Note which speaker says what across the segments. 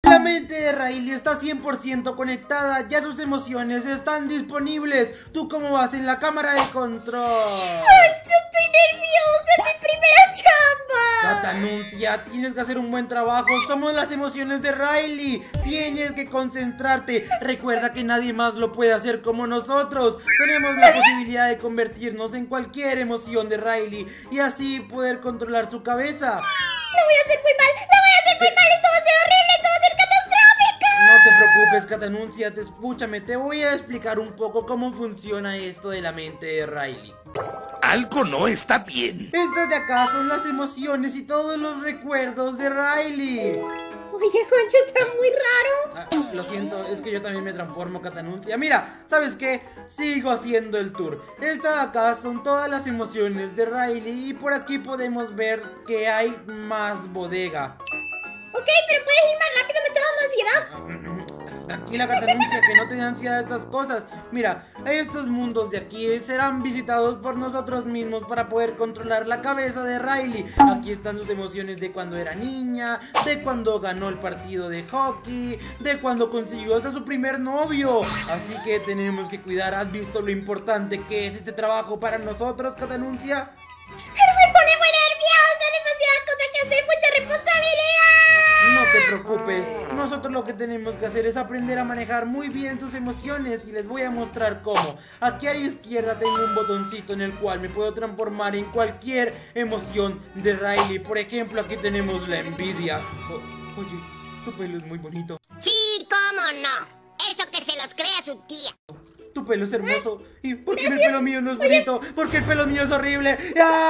Speaker 1: La mente de Riley está 100% conectada, ya sus emociones están disponibles. ¿Tú cómo vas en la cámara de control?
Speaker 2: ¡Ay, yo estoy nerviosa! ¡Es mi primera chamba!
Speaker 1: Catanuncia, tienes que hacer un buen trabajo. Somos las emociones de Riley. Tienes que concentrarte. Recuerda que nadie más lo puede hacer como nosotros. Tenemos la posibilidad de convertirnos en cualquier emoción de Riley y así poder controlar su cabeza.
Speaker 2: ¡Lo voy a hacer muy mal! ¡Lo voy a hacer muy mal! ¡Esto va a ser horrible! ¡Esto va a ser catastrófico!
Speaker 1: No te preocupes, Catanuncia, escúchame, te voy a explicar un poco cómo funciona esto de la mente de Riley.
Speaker 3: Algo no está bien.
Speaker 1: Estas de acá son las emociones y todos los recuerdos de Riley.
Speaker 2: Oye, Juancho, está muy raro.
Speaker 1: Lo siento, es que yo también me transformo, Catanuncia. Mira, ¿sabes qué? Sigo haciendo el tour. Esta de acá son todas las emociones de Riley y por aquí podemos ver que hay más bodega.
Speaker 2: Ok, pero puedes ir más rápido, me está dando ansiedad.
Speaker 1: Tranquila, Catanuncia, que no te den ansiedad estas cosas. Mira, estos mundos de aquí serán visitados por nosotros mismos para poder controlar la cabeza de Riley. Aquí están sus emociones de cuando era niña, de cuando ganó el partido de hockey, de cuando consiguió hasta su primer novio. Así que tenemos que cuidar. ¿Has visto lo importante que es este trabajo para nosotros, Catanuncia?
Speaker 2: Pero me pone muy nerviosa, demasiadas cosas que hacer, mucha responsabilidad.
Speaker 1: No te preocupes, nosotros lo que tenemos que hacer es aprender a manejar muy bien tus emociones y les voy a mostrar cómo. Aquí a la izquierda tengo un botoncito en el cual me puedo transformar en cualquier emoción de Riley. Por ejemplo, aquí tenemos la envidia. Oye, tu pelo es muy bonito.
Speaker 4: Sí, cómo no. Eso que se los crea su tía.
Speaker 1: Tu pelo es hermoso. ¿Y por qué el pelo mío no es bonito? Porque el pelo mío es horrible.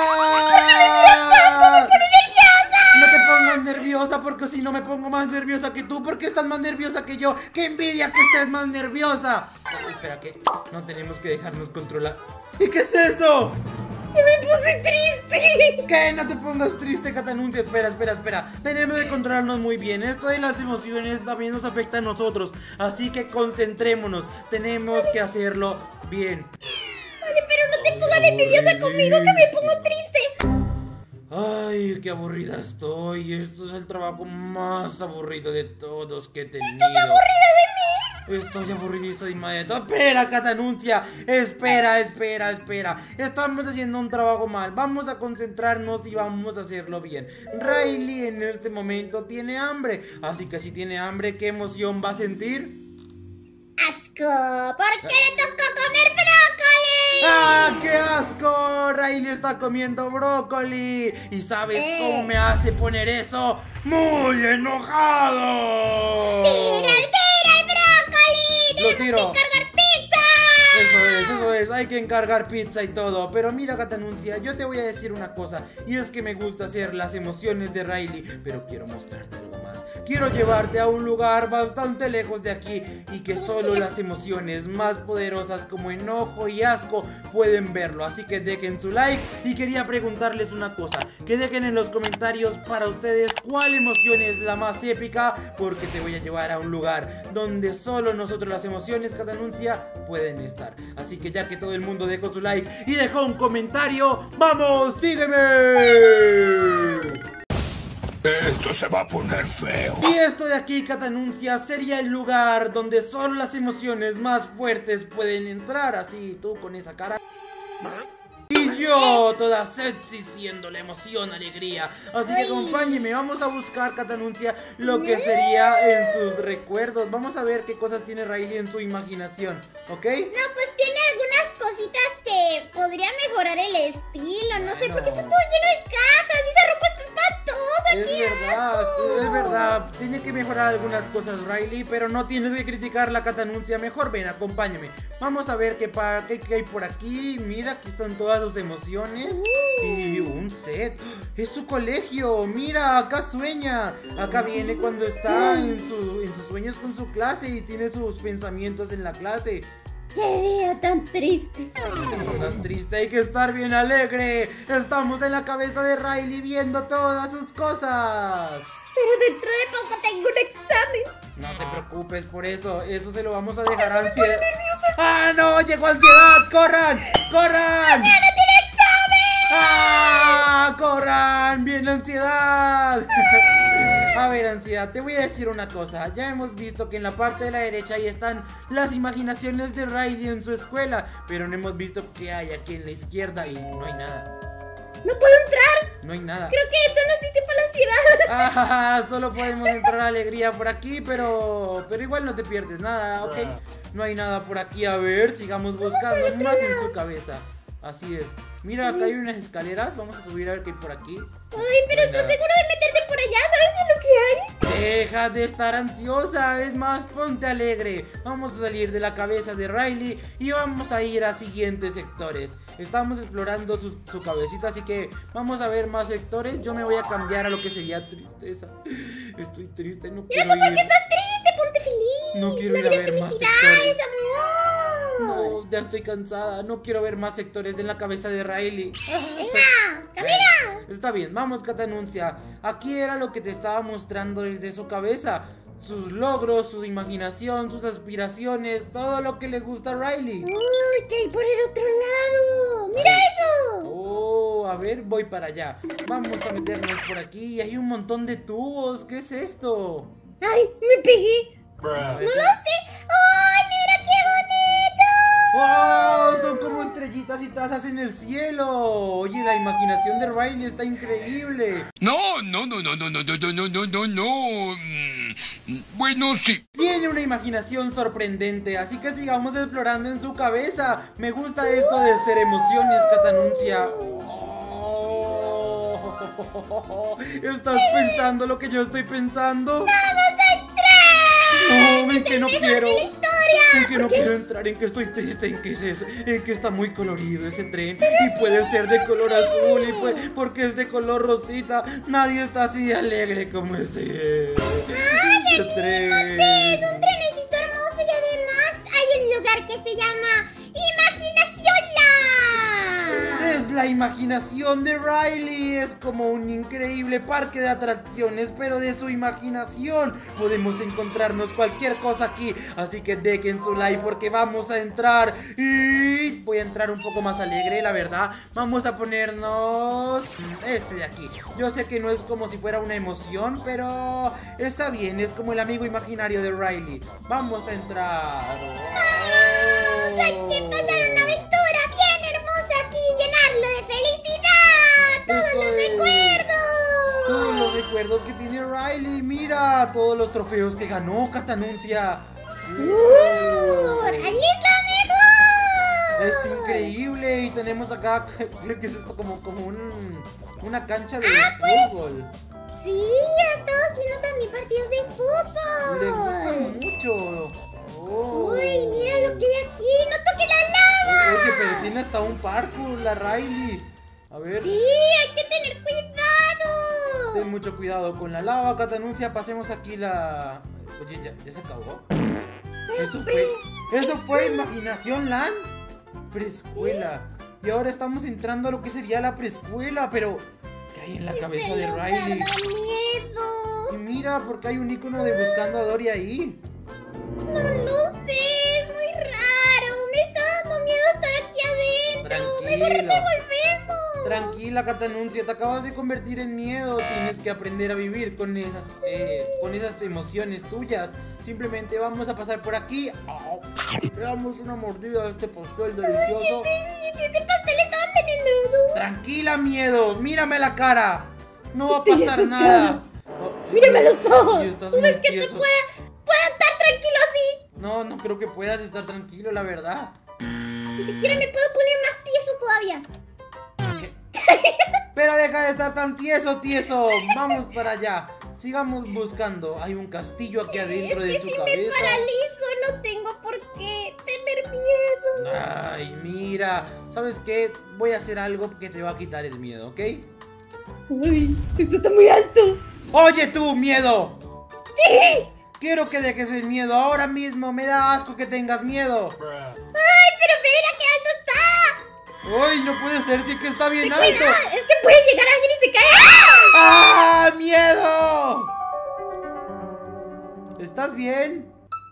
Speaker 1: ¡Ah!
Speaker 2: ¡Me pone nerviosa!
Speaker 1: No te pongas nerviosa porque si no me pongo más nerviosa que tú. ¿Por qué estás más nerviosa que yo? ¡Qué envidia que estés más nerviosa! Espera, que no tenemos que dejarnos controlar. ¿Y qué es eso?
Speaker 2: ¡Me puse triste!
Speaker 1: ¿Qué? No te pongas triste, Catanuncia. Espera. Tenemos que controlarnos muy bien. Esto de las emociones también nos afecta a nosotros. Así que concentrémonos. Tenemos que hacerlo bien.
Speaker 2: Vale, pero no te pongas envidiosa conmigo, que me pongo triste.
Speaker 1: Ay, qué aburrida estoy. Esto es el trabajo más aburrido de todos que he tenido.
Speaker 2: ¿Estás aburrida de mí?
Speaker 1: Estoy aburridísima de todo. Espera, Catanuncia. Espera. Estamos haciendo un trabajo mal. Vamos a concentrarnos y vamos a hacerlo bien. Riley en este momento tiene hambre. Así que si tiene hambre, ¿qué emoción va a sentir?
Speaker 2: Asco, ¿por qué le tocó comer brócoli?
Speaker 1: ¡Ah, qué asco! Riley está comiendo brócoli. ¿Y sabes cómo me hace poner eso? ¡Muy enojado!
Speaker 2: ¡Tira el brócoli!
Speaker 1: Lo tiro.
Speaker 2: ¡Tenemos que encargar pizza!
Speaker 1: Eso es, hay que encargar pizza y todo. Pero mira, Catanuncia, yo te voy a decir una cosa. Y es que me gusta hacer las emociones de Riley, pero quiero mostrarte algo más. Quiero llevarte a un lugar bastante lejos de aquí y que solo las emociones más poderosas como enojo y asco pueden verlo. Así que dejen su like y quería preguntarles una cosa. Que dejen en los comentarios para ustedes cuál emoción es la más épica, porque te voy a llevar a un lugar donde solo nosotros las emociones, Catanuncia, pueden estar. Así que ya que todo el mundo dejó su like y dejó un comentario, ¡vamos, sígueme!
Speaker 3: Esto se va a poner feo.
Speaker 1: Y esto de aquí, Catanuncia, sería el lugar donde solo las emociones más fuertes pueden entrar. Así, tú con esa cara. Y yo, toda sexy, siendo la emoción, alegría. Así que acompáñenme, vamos a buscar, Catanuncia, lo que sería en sus recuerdos. Vamos a ver qué cosas tiene Riley en su imaginación, ¿ok?
Speaker 2: No, pues tiene algunas cositas que podría mejorar el estilo. No sé, porque está todo lleno de cajas y esa ropa está espantosa.
Speaker 1: Es verdad, tiene que mejorar algunas cosas Riley, pero no tienes que criticar la Catanuncia. Mejor ven, acompáñame. Vamos a ver qué hay por aquí. Mira, aquí están todas sus emociones. Y un set. Es su colegio. Mira, acá sueña. Acá viene cuando está en sus sueños con su clase y tiene sus pensamientos en la clase.
Speaker 2: ¡Qué día tan triste!
Speaker 1: No te pongas triste, hay que estar bien alegre. Estamos en la cabeza de Riley viendo todas sus cosas.
Speaker 2: Pero dentro de poco tengo un examen.
Speaker 1: No te preocupes por eso, eso se lo vamos a dejar a ansiedad. ¡Ah, no! ¡Llegó ansiedad! ¡Corran! ¡Corran!
Speaker 2: ¡Mañana tiene examen!
Speaker 1: ¡Ah! ¡Corran! ¡Viene ansiedad! A ver, Ansiedad, te voy a decir una cosa. Ya hemos visto que en la parte de la derecha ahí están las imaginaciones de Riley en su escuela, pero no hemos visto qué hay aquí en la izquierda y no hay nada.
Speaker 2: No puedo entrar.
Speaker 1: No hay nada.
Speaker 2: Creo que esto no sirve para la ansiedad.
Speaker 1: Ah, solo podemos entrar a Alegría por aquí, pero igual no te pierdes nada, ¿ok? No hay nada por aquí. A ver, sigamos buscando más en su cabeza. Así es. Mira, acá hay unas escaleras. Vamos a subir a ver qué hay por aquí.
Speaker 2: Ay, pero ¿estás seguro de meterte por allá? ¿Sabes de lo que hay?
Speaker 1: Deja de estar ansiosa. Es más, ponte alegre. Vamos a salir de la cabeza de Riley y vamos a ir a siguientes sectores. Estamos explorando su cabecita, así que vamos a ver más sectores. Yo me voy a cambiar a lo que sería tristeza. Estoy triste, no quiero ir.
Speaker 2: ¿Por qué estás triste? Ponte feliz.
Speaker 1: No quiero ir a ver más sectores.
Speaker 2: ¡Felicidades, amor!
Speaker 1: No, ya estoy cansada. No quiero ver más sectores en la cabeza de Riley.
Speaker 2: ¡Venga! ¡Camina!
Speaker 1: Está bien, vamos, Catanuncia. Aquí era lo que te estaba mostrando desde su cabeza. Sus logros, su imaginación, sus aspiraciones, todo lo que le gusta a Riley.
Speaker 2: ¡Uy, qué hay por el otro lado! ¡Mira eso!
Speaker 1: Oh, a ver, voy para allá. Vamos a meternos por aquí. Hay un montón de tubos. ¿Qué es esto?
Speaker 2: ¡Ay, me pegué!
Speaker 1: A ver,
Speaker 2: ¡No lo sé! ¡Ay, mira qué bonito!
Speaker 1: ¡wow! Son como estrellitas y tazas en el cielo. Oye, la imaginación de Riley está increíble.
Speaker 3: No. Bueno, sí.
Speaker 1: Tiene una imaginación sorprendente, así que sigamos explorando en su cabeza. Me gusta esto de ser emociones, Catanuncia. Oh, ¿estás pensando lo que yo estoy pensando?
Speaker 2: ¡Vamos a entrar!
Speaker 1: No, en que no quiero.
Speaker 2: ¡La historia!
Speaker 1: En que no quiero entrar, en que estoy triste, en que es eso, en que está muy colorido ese tren y puede ser de color azul y porque es de color rosita. Nadie está así de alegre como ese tren.
Speaker 2: Es un trenecito hermoso y además hay un lugar que se llama Imaginacionla.
Speaker 1: Es la imaginación de Riley, es como un increíble parque de atracciones, pero de su imaginación. Podemos encontrarnos cualquier cosa aquí, así que dejen su like porque vamos a entrar. Y voy a entrar un poco más alegre, la verdad. Vamos a ponernos este de aquí. Yo sé que no es como si fuera una emoción, pero está bien, es como el amigo imaginario de Riley. Vamos a entrar.
Speaker 2: Hay que pasar una aventura bien hermosa aquí y llenarlo de felicidad. Todos los recuerdos.
Speaker 1: Todos los recuerdos que tiene Riley. Mira, todos los trofeos que ganó Catanuncia.
Speaker 2: ¡Riley es la mejor!
Speaker 1: Es increíble. Y tenemos acá, ¿qué es esto? Como una cancha de fútbol.
Speaker 2: Sí, ha estado haciendo también partidos de fútbol.
Speaker 1: Le gusta mucho. Oh.
Speaker 2: Uy, mira lo que hay aquí. ¡No toque la lava!
Speaker 1: Oye, pero tiene hasta un parkour la Riley. A ver.
Speaker 2: Sí, hay que tener cuidado.
Speaker 1: Ten mucho cuidado con la lava, Catanuncia. Pasemos aquí la... Oye, ¿ya se acabó? Eso fue Imaginación Land. Preescuela. Y ahora estamos entrando a lo que sería la preescuela. Pero, ¿qué hay en la cabeza de Riley?
Speaker 2: Da miedo.
Speaker 1: Y mira, porque hay un icono de Buscando a Dory ahí.
Speaker 2: No lo sé, es muy raro. Me está dando miedo estar aquí adentro. Mejor devolvemos.
Speaker 1: Tranquila, Catanuncia, te acabas de convertir en miedo. Tienes que aprender a vivir con esas emociones tuyas. Simplemente vamos a pasar por aquí. Oh, le damos una mordida a este pastel delicioso.
Speaker 2: Ese pastel estaba envenenado.
Speaker 1: Tranquila, miedo, mírame la cara. No va a pasar nada.
Speaker 2: Mírame los ojos.
Speaker 1: Estás
Speaker 2: ¿Tú
Speaker 1: muy
Speaker 2: ves que te
Speaker 1: tieso.
Speaker 2: pueda estar tranquilo así?
Speaker 1: No creo que puedas estar tranquilo, la verdad.
Speaker 2: Ni siquiera me puedo poner más tieso todavía.
Speaker 1: Pero deja de estar tan tieso. Vamos para allá. Sigamos buscando. Hay un castillo aquí adentro de su
Speaker 2: si
Speaker 1: cabeza.
Speaker 2: me paralizo, no tengo por qué tener miedo.
Speaker 1: Ay, mira. ¿Sabes qué? Voy a hacer algo que te va a quitar el miedo, ¿ok?
Speaker 2: Uy, esto está muy alto.
Speaker 1: Oye tú, miedo.
Speaker 2: ¿Qué?
Speaker 1: Quiero que dejes el miedo ahora mismo. Me da asco que tengas miedo.
Speaker 2: Ay, pero mira qué alto está.
Speaker 1: Ay, no puede ser, sí que está bien alto.
Speaker 2: Cuidado, es que puede llegar alguien y se cae.
Speaker 1: ¡Ah! ¡Miedo! ¿Estás bien?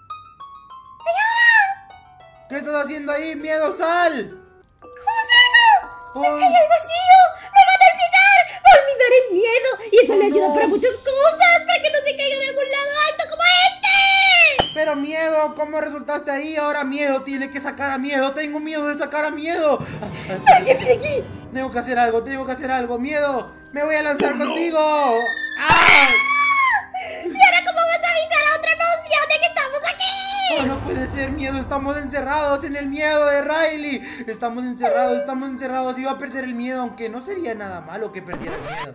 Speaker 1: ¿Qué estás haciendo ahí? ¡Miedo, sal!
Speaker 2: ¿Cómo salgo?
Speaker 1: ¡Ay!
Speaker 2: ¡Me cae al vacío! ¡Me van a olvidar! ¡Va a olvidar el miedo! Y eso le ayuda para muchas cosas, para que no se me caiga de algún lado alto como este.
Speaker 1: Pero Miedo, ¿cómo resultaste ahí? Ahora Miedo tiene que sacar a Miedo. Tengo miedo de sacar a Miedo.
Speaker 2: ¡Alguien por aquí!
Speaker 1: Tengo que hacer algo, Miedo. Me voy a lanzar contigo. ¡Ah!
Speaker 2: ¿Y ahora cómo vas a avisar a otra emoción de que estamos aquí?
Speaker 1: Oh, no puede ser, Miedo. Estamos encerrados en el miedo de Riley. Estamos encerrados. Iba a perder el miedo, aunque no sería nada malo que perdiera el miedo.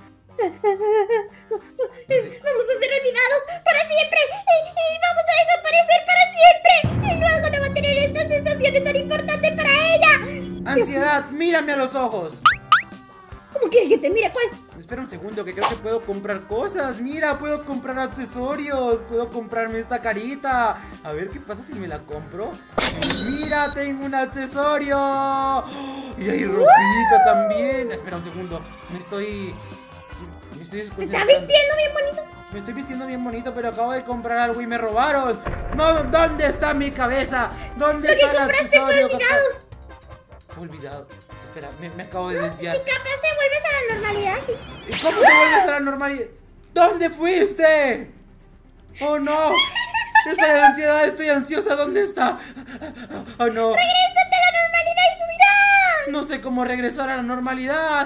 Speaker 2: Vamos a ser olvidados para siempre y vamos a desaparecer para siempre. Y luego no va a tener estas sensaciones tan importantes para ella.
Speaker 1: Ansiedad, mírame a los ojos.
Speaker 2: ¿Cómo quieres que te mire? ¿Cuál?
Speaker 1: Espera un segundo, que creo que puedo comprar cosas. Mira, puedo comprar accesorios. Puedo comprarme esta carita. A ver qué pasa si me la compro. Mira, tengo un accesorio. Y hay ropita también. Espera un segundo. Me estoy
Speaker 2: ¿Te estás vistiendo bien bonito?
Speaker 1: Me estoy vistiendo bien bonito, pero acabo de comprar algo y me robaron. No, ¿dónde está mi cabeza? ¿Dónde está el accesorio? Fue olvidado. Espera, me acabo de desviar.
Speaker 2: Si capaz te vuelves a la normalidad, sí.
Speaker 1: ¿Y cómo te vuelves a la normalidad? ¿Dónde fuiste? ¡Oh, no! Estoy de ansiedad, estoy ansiosa. ¿Dónde está? ¡Oh, no!
Speaker 2: ¡Regrésate a la normalidad y subirás!
Speaker 1: No sé cómo regresar a la normalidad.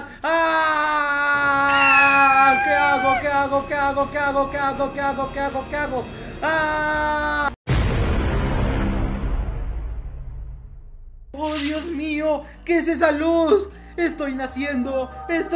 Speaker 1: ¡Ah! ¿Qué hago? ¡Ah! ¡Oh, Dios mío! ¿Qué es esa luz? ¡Estoy naciendo!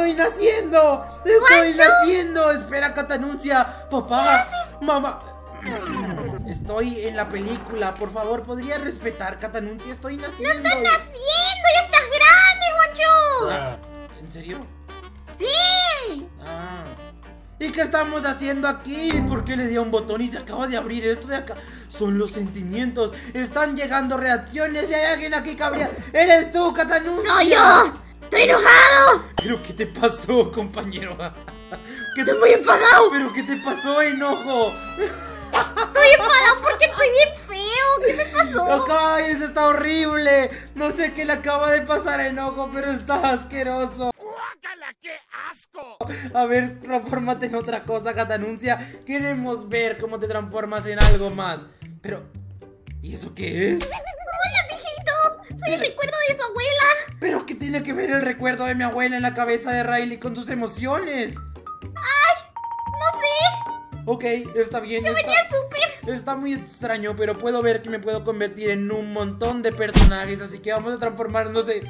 Speaker 1: Espera, Catanuncia. Papá, mamá. Estoy en la película. Por favor, ¿podría respetar, Catanuncia? Estoy naciendo.
Speaker 2: ¡No estás naciendo! ¡Ya estás grande, guacho!
Speaker 1: ¿En serio?
Speaker 2: ¡Sí!
Speaker 1: Ah. ¿Y qué estamos haciendo aquí? ¿Por qué le di a un botón y se acaba de abrir esto de acá? Son los sentimientos. Están llegando reacciones y hay alguien aquí cabría. ¡Eres tú, Catanuncia!
Speaker 2: ¡Soy yo! ¡Estoy enojado!
Speaker 1: ¿Pero qué te pasó, compañero?
Speaker 2: Estoy muy enfadado.
Speaker 1: ¿Pero qué te pasó, enojo?
Speaker 2: Estoy enfadado porque estoy bien feo. ¿Qué me pasó?
Speaker 1: ¡Ay, eso está horrible! No sé qué le acaba de pasar a enojo, pero está asqueroso.
Speaker 3: ¡Guácala, qué asco!
Speaker 1: A ver, transfórmate en otra cosa, Catanuncia. Queremos ver cómo te transformas en algo más. Pero, ¿y eso qué es?
Speaker 2: ¡Hola, mijito! Soy el recuerdo de su abuela.
Speaker 1: ¿Pero qué tiene que ver el recuerdo de mi abuela en la cabeza de Riley con tus emociones?
Speaker 2: ¡Ay! No sé.
Speaker 1: Ok, está bien.
Speaker 2: Yo venía súper.
Speaker 1: Está muy extraño, pero puedo ver que me puedo convertir en un montón de personajes. Así que vamos a transformarnos en...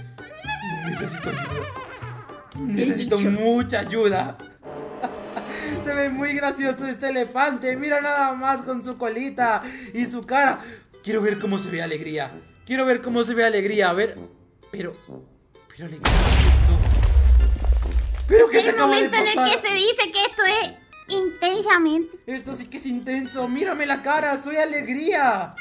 Speaker 1: Necesito mucha ayuda. Se ve muy gracioso este elefante. Mira nada más con su colita y su cara. Quiero ver cómo se ve Alegría. A ver. Pero Alegría, ¿pero qué te acaba de pasar?
Speaker 2: El momento en el que se dice que esto es intensamente.
Speaker 1: Esto sí que es intenso. Mírame la cara. Soy Alegría.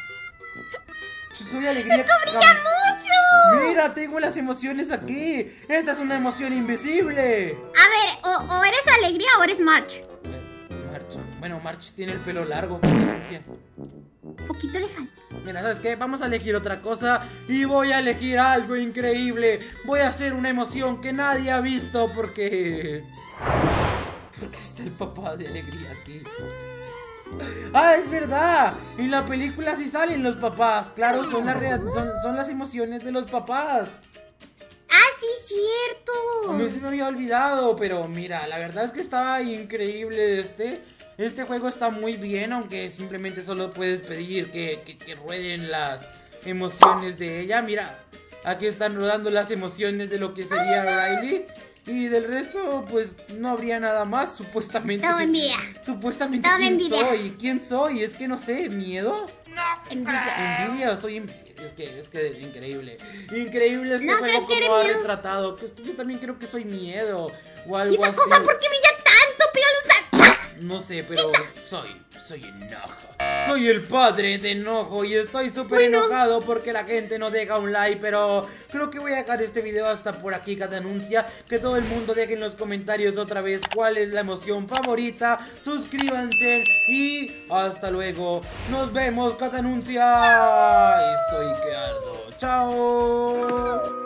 Speaker 2: ¡Esto brilla mucho!
Speaker 1: Mira, tengo las emociones aquí. Esta es una emoción invisible.
Speaker 2: A ver, o eres Alegría o eres March.
Speaker 1: March. Bueno, March tiene el pelo largo.
Speaker 2: Un poquito le falta.
Speaker 1: Mira, ¿sabes qué? Vamos a elegir otra cosa y voy a elegir algo increíble. Voy a hacer una emoción que nadie ha visto porque está el papá de Alegría aquí. ¡Ah, es verdad! En la película sí salen los papás. Claro, son las emociones de los papás.
Speaker 2: ¡Ah, sí, cierto!
Speaker 1: A mí se me había olvidado, pero mira, la verdad es que estaba increíble este juego está muy bien, aunque simplemente solo puedes pedir que rueden las emociones de ella. Mira, aquí están rodando las emociones de lo que sería Riley. Y del resto, pues, no habría nada más, supuestamente.
Speaker 2: Todo envidia.
Speaker 1: Supuestamente, ¿quién soy? Es que no sé, ¿miedo?
Speaker 3: No,
Speaker 1: Envidia, es que increíble. Increíble este
Speaker 2: No,
Speaker 1: juego
Speaker 2: creo que
Speaker 1: como ha
Speaker 2: eres miedo.
Speaker 1: retratado. Pues, yo también creo que soy miedo o algo
Speaker 2: ¿Y esa
Speaker 1: así.
Speaker 2: cosa por qué brilla tanto, Piolusa?
Speaker 1: No sé, pero soy enojo. Soy el padre de enojo y estoy súper enojado porque la gente no deja un like. Pero creo que voy a dejar este video hasta por aquí, Catanuncia. Que todo el mundo deje en los comentarios otra vez cuál es la emoción favorita. Suscríbanse y hasta luego. Nos vemos, Catanuncia. Estoy quedando. Chao.